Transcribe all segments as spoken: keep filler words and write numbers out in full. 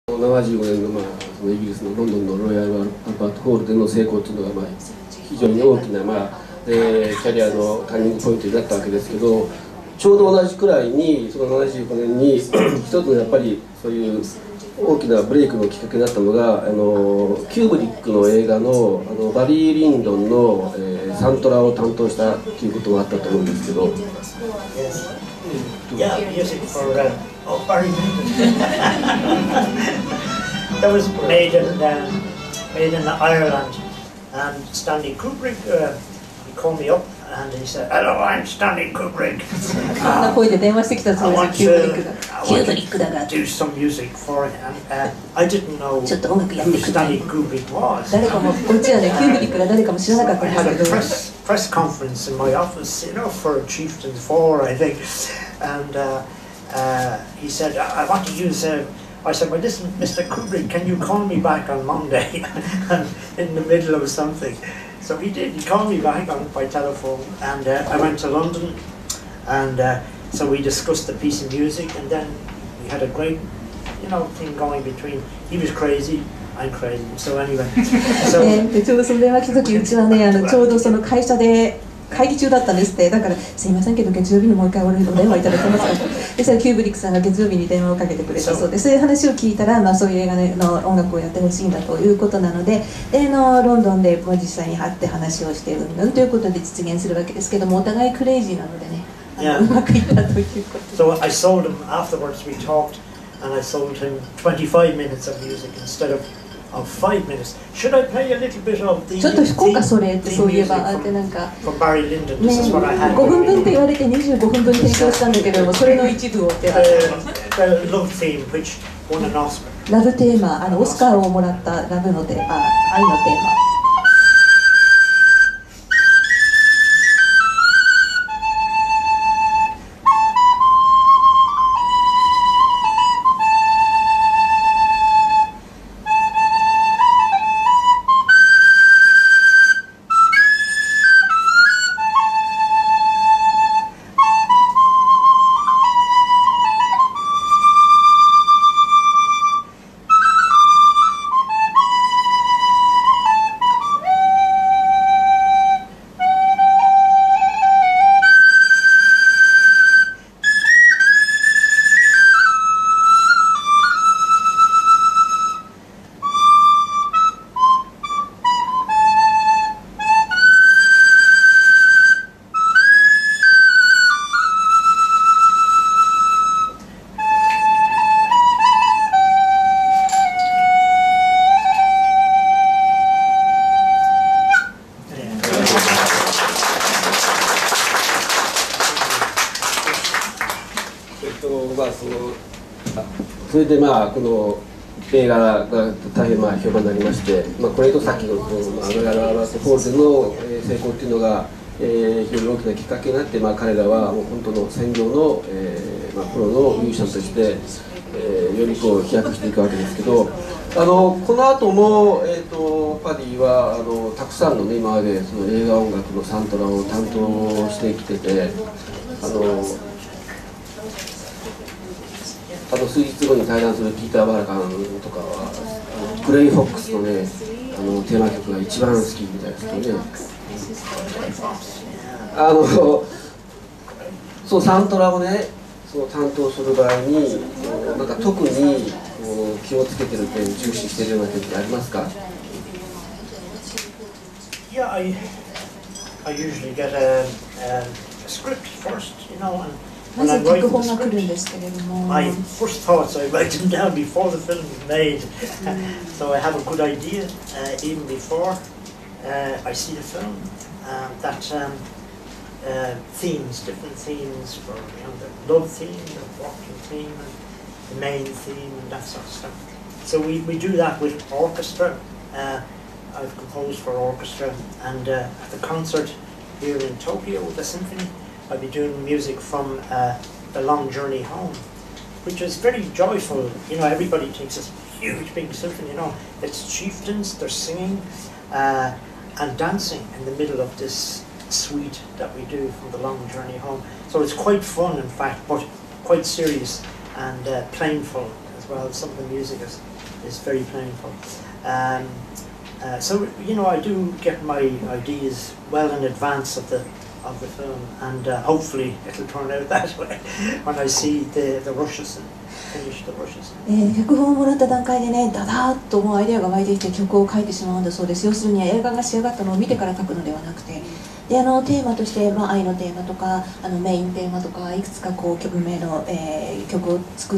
ななじゅうごねんの、まあ、そのイギリスのロンドンのロイヤル・アルバート・ホールでの成功というのが、まあ、非常に大きな、まあえー、キャリアのターニングポイントになったわけですけど、ちょうど同じくらいにそのななじゅうごねんに一つのやっぱりそういう大きなブレイクのきっかけになったのが、あのキューブリックの映画のあのバリー・リンドンの、えー、サントラを担当したということがあったと思うんですけど。 Yeah, music for uh, oh, Barry Lyndon. That was made in um, made in Ireland, and Stanley Kubrick uh, he called me up and he said, "Hello, I'm Stanley Kubrick. Uh, I want to, I want to do some music for him." And uh, I didn't know who Stanley Kubrick was. I had a press press conference in my office, you know, for Chieftains Four, I think. And uh, uh, he said, I, I want to use, uh, I said, well listen, Mister Kubrick, can you call me back on Monday? And in the middle of something. So he did, he called me back on by telephone, and uh, I went to London, and uh, so we discussed the piece of music, and then we had a great, you know, thing going between, he was crazy, I'm crazy, so anyway. So, ちょうどその電話来た時、うちはね、あのちょうどその会社で会議中だったんですって。だからすいませんけど月曜日にもう一回お電話いただけますか。でそれキューブリックさんが月曜日に電話をかけてくれたそうで、そういう話を聞いたら、まあ、そういう映画の音楽をやってほしいんだということなので、でのロンドンで実際に会って話をしてうんぬんということで実現するわけですけども、お互いクレイジーなのでね、あのうまくいったということ。 So I sold him afterwards. We talked, and I sold him twenty-five minutes of music instead of of five minutes. Should I play a little bit of the ちょっと福岡それってそういえばあってなんか from Barry Lyndon? This is what I had. ごふんぶんって言われてにじゅうごふんぶん提供したんだけれども、それの一部をって。 The love theme, which won an Oscar. ラブテーマ、あのオスカーをもらったラブのテーマ、愛のテーマ。 それでまあこの映画が大変まあ評判になりまして、まあ、これとさっきのこのロイヤル・アルバート・ホールでの成功っていうのが、えー、非常に大きなきっかけになって、まあ、彼らはもう本当の専業の、えーまあ、プロのミュージシャンとして、えー、よりこう飛躍していくわけですけど、あのこの後も、えー、とパディはあのたくさんの、ね、今までその映画音楽のサントラを担当してきてて、あのあと数日後に対談するピーター・バラカンとかはあのグレイ・フォックスのねあのテーマ曲が一番好きみたいですけどね。あのそうサントラをねその担当する場合になんか特に気をつけてる点重視してるような点ってありますか？ Yeah, I I usually get a, a script first, you know, and まず脚本が来るんですけれども、 my first thoughts I write them down before the film is made, so I have a good idea uh, even before uh, I see the film. Um, that um, uh, themes, different themes for you know the love theme, the walking theme, and the main theme, and that sort of stuff. So we, we do that with orchestra. Uh, I've composed for orchestra, and uh, at the concert here in Tokyo with the symphony, I'll be doing music from uh, The Long Journey Home, which is very joyful. You know, everybody takes this huge big symphony, you know, it's chieftains, they're singing uh, and dancing in the middle of this suite that we do from The Long Journey Home. So it's quite fun, in fact, but quite serious and uh, plainful as well. Some of the music is is very painful. Um, uh, so you know, I do get my ideas well in advance of the of the film, and uh, hopefully it'll turn out that way when I see the the rushes and finish the rushes. えー、脚本をもらった段階でね、だだーっともうアイデアが湧いてきて曲を書いてしまうんだそうです。要するに映画が仕上がったのを見てから書くのではなくて、であのテーマとして、まあ、愛のテーマとかあのメインテーマとかいくつかこう曲名の、えー、曲を作って、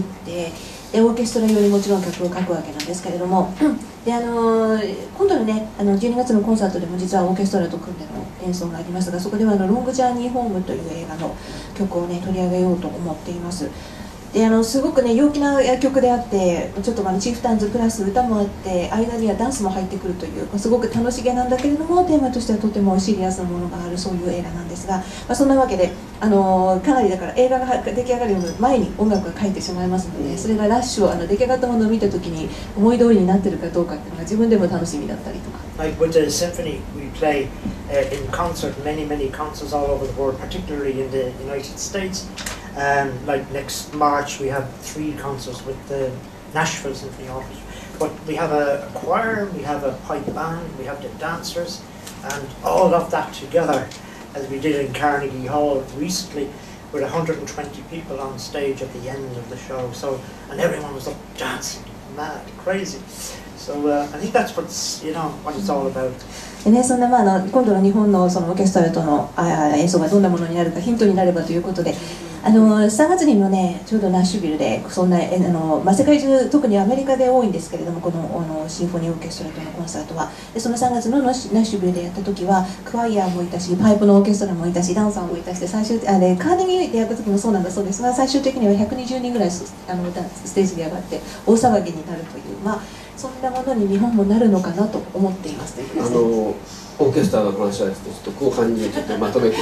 でオーケストラ用にもちろん曲を書くわけなんですけれども、であの今度のねあのじゅうにがつのコンサートでも実はオーケストラと組んでの演奏がありますが、そこではあの「ロングジャーニーホーム」という映画の曲をね取り上げようと思っています。であのすごくね陽気な曲であって、ちょっとまあチーフタンズプラス歌もあって、間にはダンスも入ってくるという、まあ、すごく楽しげなんだけれども、テーマとしてはとてもシリアスなものがあるそういう映画なんですが、まあ、そんなわけであのかなりだから映画が出来上がる前に音楽が書いてしまいますので、それがラッシュをあの出来上がったものを見た時に思い通りになってるかどうかっていうのが自分でも楽しみだったりとか。 Like with the symphony, we play uh, in concert, many many concerts all over the world, particularly in the United States. Um, like next March, we have three concerts with the Nashville Symphony Orchestra. But we have a choir, we have a pipe band, we have the dancers, and all of that together, as we did in Carnegie Hall recently, with one hundred twenty people on stage at the end of the show. So, and everyone was up dancing, mad, crazy. So uh, I think that's what's you know what it's all about. でね、そんな、まあ、あの今度の日本のそのオーケストラとのあ演奏がどんなものになるかヒントになればということで、あのさんがつにもねちょうどナッシュビルでそんなあの、まあ、世界中特にアメリカで多いんですけれども、このあのシンフォニーオーケストラとのコンサートはで、そのさんがつのナッシュビルでやった時はクワイヤーもいたし、パイプのオーケストラもいたし、ダンサーもいたしで、最終あでカーネギーでやった時もそうなんだそうですが、最終的にはひゃくにじゅうにんぐらいあのステージに上がって大騒ぎになるという、まあ、そんなものに日本もなるのかなと思っていますということですね。 あのオーケストラの話はですね、ちょっと後半にちょっとまとめて。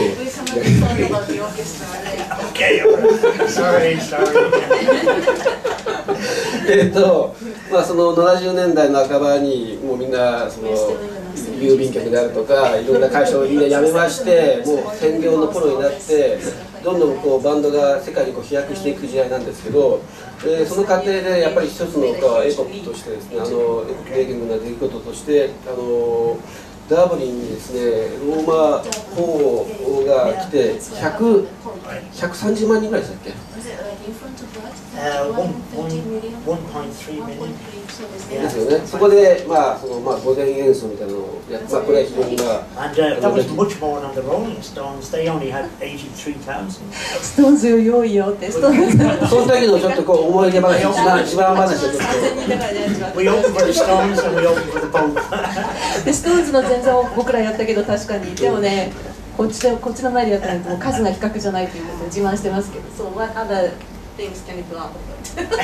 えっと、まあそのななじゅうねんだいの半ばにもうみんなその郵便局であるとかいろんな会社をみんな辞めまして、もう専業のプロになって、どんどんこうバンドが世界にこう飛躍していく時代なんですけど、えー、その過程でやっぱり一つのエポックとしてですね、あのレーゲングな出来事としてあのダブリンにですねローマ法王が来てひゃく、ひゃくさんじゅうまんにんぐらいでしたっけ？ですよね。そこでまあそのまあ午前演奏みたいなのをやって、まあこれは非常にまあ。 And uh, that was much more than the Rolling Stones. They only had eighty-three thousand. ストーンズよいよってストーンズ。 その時のちょっとこう思い出話、自慢自慢話をちょっと。 We opened for the Stones and we opened for the Pope. でストーンズの前座を僕らやったけど確かにでもね、こっちでこっちの前でやったらもう数が比較じゃないということを自慢してますけど、そう、what other things can you do about it?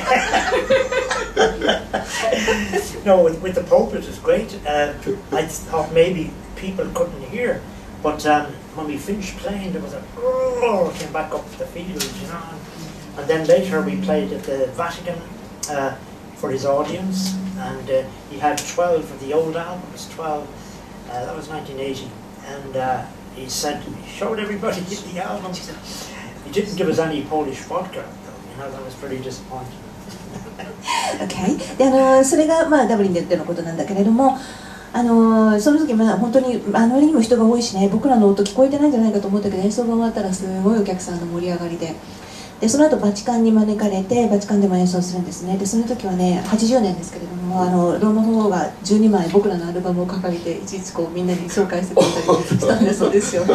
No, with, with the Pope it was great. Uh, I thought maybe people couldn't hear, but um, when we finished playing, there was a roar came back up the field, you know. And then later we played at the Vatican uh, for his audience, and uh, he had twelve of the old albums, twelve. Uh, that was nineteen eighty, and uh, he said he showed everybody the albums. He didn't give us any Polish vodka, though. You know, that was pretty disappointing. Okay. であのそれが、まあ、ダブリンでのことなんだけれども、あのその時、まあ、本当にあの割にも人が多いしね、僕らの音聞こえてないんじゃないかと思ったけど、演奏が終わったらすごいお客さんの盛り上がりで、でその後バチカンに招かれてバチカンでも演奏するんですね。でその時はねはちじゅうねんですけれども、あのローマ法王がじゅうにまい僕らのアルバムを掲げていちいちこうみんなに紹介してくれたりしたんでそうですよ。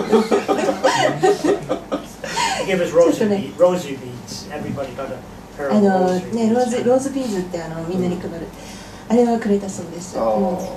あのねローズローズビーズってあのみんなに配る、あれはくれたそうです。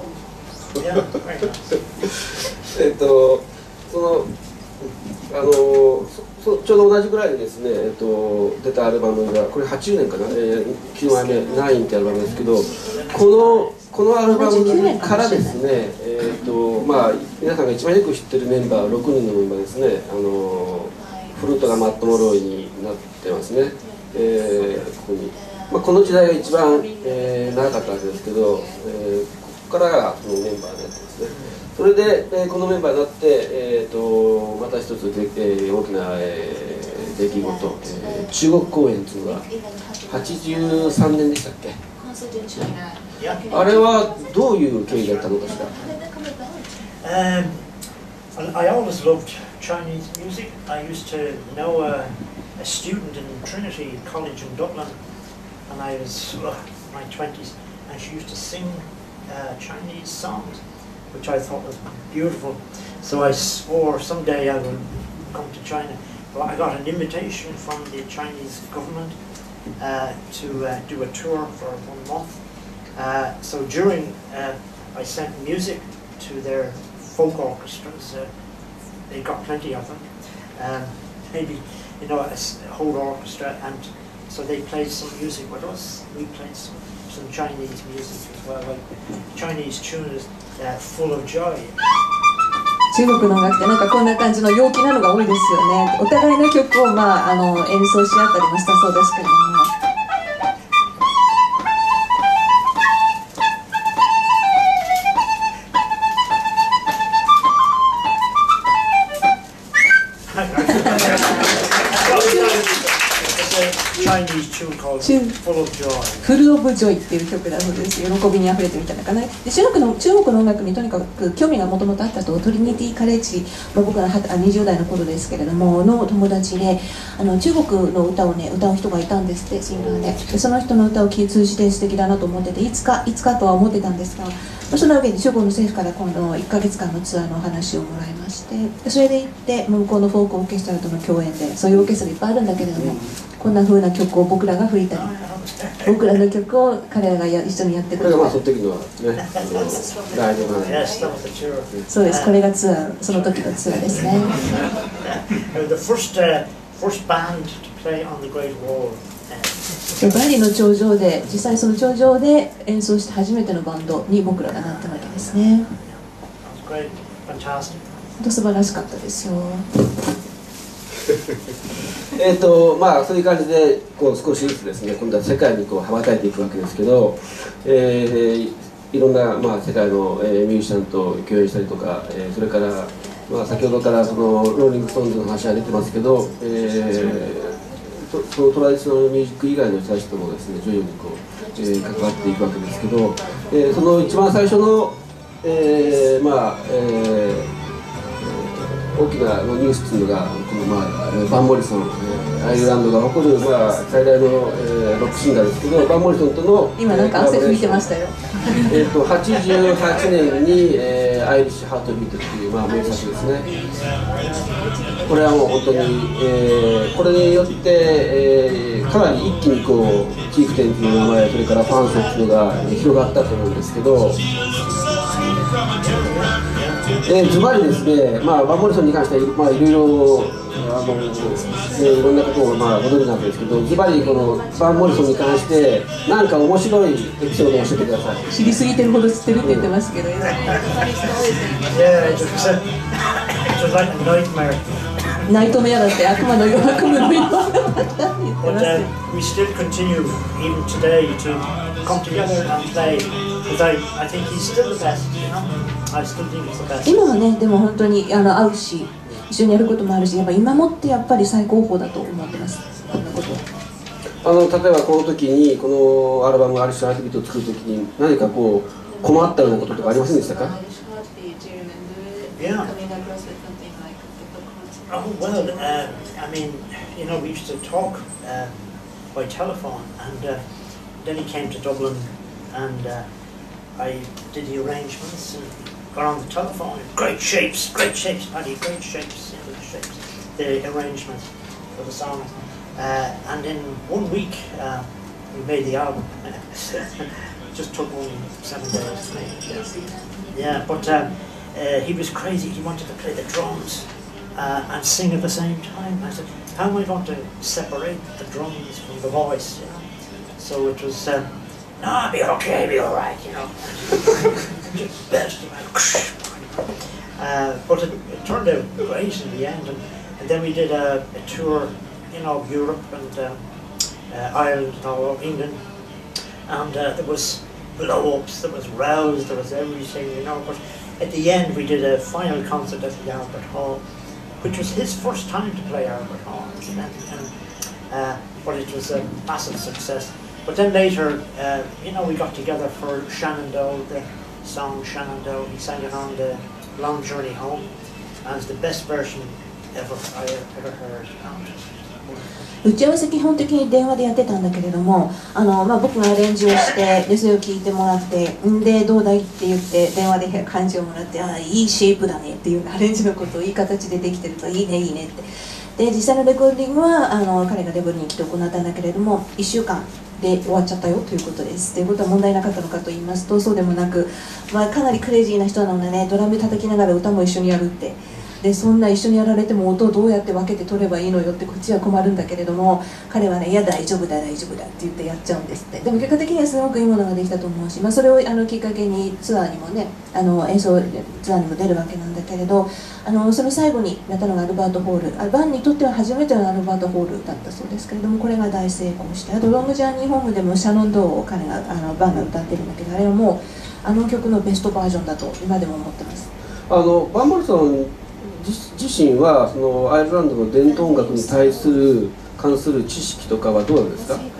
えっとそのあのそちょうど同じぐらいでですね、えっと、出たアルバムがこれはちじゅうねんかな、えー、きゅうまいめ「ナイン」ってアルバムですけど、このこのアルバムからですね、えーとまあ、皆さんが一番よく知ってるメンバーろくにんのメンバーですね、あのフルートがマット・モロイになってますね、えー、ここに、まあ、この時代が一番、えー、長かったわけですけど、えー、ここからがそのメンバーになってますね。それで、えー、このメンバーになって、えー、とまた一つで、えー、大きな、えー、出来事、えー、中国公演というのがはちじゅうさんねんでしたっけ。 Yeah. あれはどういう経緯だったのかしら。 Um, and I always loved Chinese music. I used to know a, a student in Trinity College in Dublin, and I was uh, in my twenties, and she used to sing uh, Chinese songs, which I thought was beautiful. So I swore someday I would come to China. But I got an invitation from the Chinese government uh, to uh, do a tour for one month. Uh, so during, uh, I sent music to their folk orchestras. Uh, they got plenty of them. Um, maybe, you know, a, s- a whole orchestra, and so they played some music with us. We played some, some Chinese music as well. Like Chinese tune is uh, Full of Joy. 中国の音楽ってなんかこんな感じの陽気なのが多いですよね。お互いの曲を、まあ、あの演奏し合ったりもしたそうですけれども。 Chinese tune called Tune. Full of Joy. フル・オブ・ジョイっていう曲だそうです。喜びにあふれてみたいなかな。で中国の中国の音楽にとにかく興味がもともとあったと、トリニティ・カレッジ、まあ、僕がにじゅう代の頃ですけれどもの友達で、あの中国の歌をね歌う人がいたんですって、シンガーで。でその人の歌を通じて素敵だなと思ってて、いつかいつかとは思ってたんですが、まあ、そのわけで中国の政府から今度いっかげつかんのツアーのお話をもらいまして、でそれで行って向こうのフォークオーケストラとの共演で、そういうオーケストラいっぱいあるんだけれども、こんな風な曲を僕らが吹いたり、僕らの曲を彼らがや一緒にやってくれる。 これがまあその時のね、あのライブなんで。 Yes, that was the tour. そうです、これがツアー、その時のツアーですね。 Uh, the first, uh, first band to play on the Great Wall. Uh, でバリの頂上で、実際その頂上で演奏して初めてのバンドに僕らがなったわけですね。 that was great, fantastic. 本当素晴らしかったですよ。 えっとまあそういう感じでこう少しずつですね、今度は世界にこう羽ばたいていくわけですけど、えー、いろんな、まあ、世界の、えー、ミュージシャンと共演したりとか、えー、それから、まあ、先ほどからそのローリング・ストーンズの話が出てますけど、えー、とそのトラディショナルミュージック以外の人たちともですね徐々にこう、えー、関わっていくわけですけど、えー、その一番最初の、えー、まあ、えー大きなニュースっていうのがこの、まあ、バン・モリソン、えー、アイルランドが誇る、まあ、最大の、えー、ロックシンガーですけど、バン・モリソンとの今なんか汗拭いてましたよ。 えーとはちじゅうはちねんに、えー「アイリッシュ・ハートビート」っていう、まあ、名作ですね。これはもう本当に、えー、これによって、えー、かなり一気にこうチーフテンっていう名前、それからファン層っていうのが広がったと思うんですけど、えー、ズバリですね、まあ、バン・モリソンに関しては、まあ、いろいろあの、ね、いろんなことを、まあ、ご存じなんですけど、ズバリこのバン・モリソンに関して何か面白いエピソードを教えてください。 知りすぎてるほど知ってるって言ってますけど、 Yeah, it was, uh, it was like a nightmare. ナイトメアだって悪魔のような悪夢のようだったって言って But ます uh, we still continue, even today, to come together and play. Because I, I think he's still the best, you know? I still think he's the best. 今はね、でも本当にあの会うし、一緒にやることもあるし、やっぱ今もってやっぱり最高峰だと思ってます。こんなことは。 あの例えばこの時にこのアルバム「アリッシュ・ハートビート」を作る時に何かこう困ったようなこととかありませんでしたか？ Yeah. Oh, well, uh, I mean, you know, we used to talk uh, by telephone, and uh, then he came to Dublin, and uh, I did the arrangements and got on the telephone. Great shapes, great shapes, Paddy, great shapes, you know, the shapes, the arrangements for the song. Uh, and in one week, uh, we made the album. It just took only seven days to make. Yeah, but um, uh, he was crazy. He wanted to play the drums. Uh, and sing at the same time. I said, how am I going to separate the drums from the voice, you know? So it was, um, no, I'll be okay, I'll be alright, you know. uh, but it, it turned out great in the end, and, and then we did a, a tour, you know, of Europe and um, uh, Ireland and all over England, and uh, there was blow-ups, there was rows, there was everything, you know, but at the end we did a final concert at the Albert Hall, which was his first time to play Albert Hall, and, uh, but it was a massive success. But then later, uh, you know, we got together for Shenandoah, the song Shenandoah. He sang it on the Long Journey Home, and it's the best version ever I ever heard. 打ち合わせ基本的に電話でやってたんだけれども、あの、まあ、僕がアレンジをしてでそれを聞いてもらってんでどうだいって言って電話で感じをもらってああいいシェイプだねっていうアレンジのことをいい形でできてるといいねいいねってで実際のレコーディングはあの彼がレベルに来て行ったんだけれどもいっしゅうかんで終わっちゃったよということです。ということは問題なかったのかと言いますとそうでもなく、まあ、かなりクレイジーな人なのでねドラム叩きながら歌も一緒にやるって。でそんな一緒にやられても音をどうやって分けて取ればいいのよってこっちは困るんだけれども彼はね「いや大丈夫だ大丈夫だ」って言ってやっちゃうんですってでも結果的にはすごくいいものができたと思うし、まあ、それをあのきっかけにツアーにもねあの演奏ツアーにも出るわけなんだけれどあのその最後にやったのがアルバート・ホールあバンにとっては初めてのアルバート・ホールだったそうですけれどもこれが大成功してあとロングジャーニーホームでもシャノン・ドーを彼があのバンが歌ってるんだけどあれはもうあの曲のベストバージョンだと今でも思ってます。 あのバン・モリソン自, 自身はそのアイルランドの伝統音楽に対する関する知識とかはどうなんですか？ Um,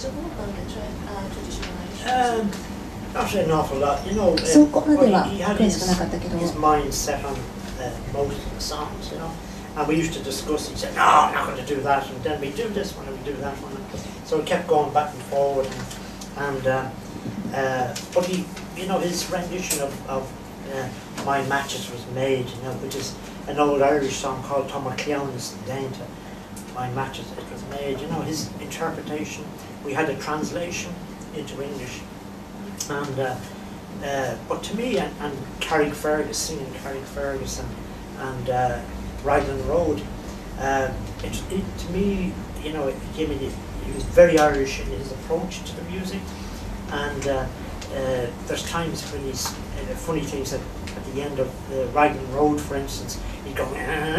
not an awful lot, you know. Uh, そこまでは he had 詳 his, しくなかったけど his mind set on uh, most of the songs, you know. And we used to discuss. He said, "No, I'm not going to do that," and then we do this one and we do that one. So we kept going back and forward, and, and uh, uh, but he, you know, his rendition of, of uh, "My Matches" was made, you know, which is an old Irish song called Tom McLean's Dainta. My Matches, it was made, you know, his interpretation. We had a translation into English. And, uh, uh, but to me, and, and Carrick Fergus, singing Carrick Fergus and, and uh, Raglan Road, uh, it, it, to me, you know, it gave me, the, he was very Irish in his approach to the music. And uh, uh, there's times when he's, uh, funny things at, at the end of the Raglan Road, for instance, he'd go,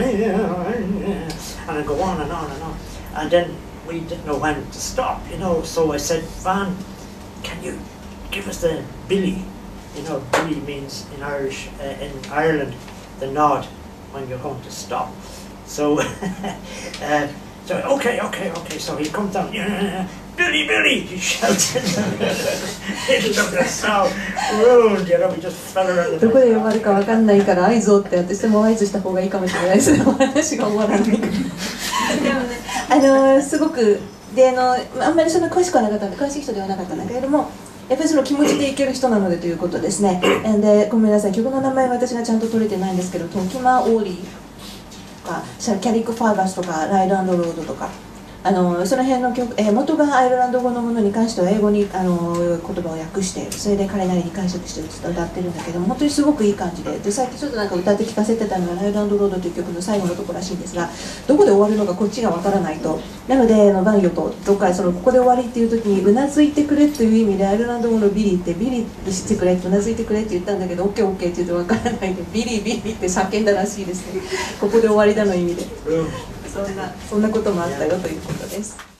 and I'd go on and on and on. And then we didn't know when to stop, you know, so I said, Van, can you give us the Billy? You know, Billy means in Irish, uh, in Ireland, the nod when you're going to stop. So, uh, so okay, okay, okay, so he comes down, Billy, Billy, he shouted. It looked us so rude, you know, we just fell around the どこで呼ばれるかわかんないから合図をって私も合図した方がいいかもしれないですね話が終わらないからでもねあのすごくであのあんまりそんな詳しくはなかったんで詳しい人ではなかったんだけれどもやっぱりその気持ちでいける人なのでということですねでごめんなさい曲の名前は私がちゃんと取れてないんですけどトキマ・オーリーとかキャリック・ファーガスとかライド&ロードとかあのその辺の曲、えー、元がアイルランド語のものに関しては英語にあの言葉を訳してそれで彼なりに解釈して歌ってるんだけども本当にすごくいい感じででさっきちょっとなんか歌って聞かせてたのはライド&ロードという曲の最後のところらしいんですがどこで終わるのかこっちがわからないとなのでバンヨとどっかそのここで終わりっていう時にうなずいてくれという意味でアイルランド語のビリーってビリーしてくれってうなずいてくれって言ったんだけど オーケーオーケー って言ってわからないでビリービリーって叫んだらしいですねここで終わりだの意味でそんなそんなこともあったよということです。